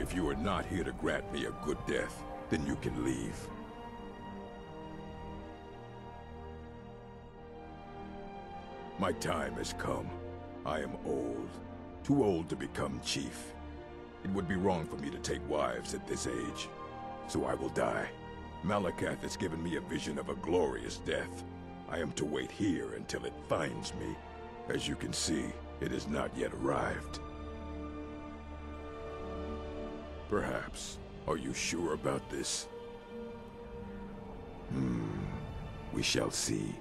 If you are not here to grant me a good death, then you can leave. My time has come. I am old. Too old to become chief. It would be wrong for me to take wives at this age. So I will die. Malakath has given me a vision of a glorious death. I am to wait here until it finds me. As you can see, it has not yet arrived. Perhaps. Are you sure about this? We shall see.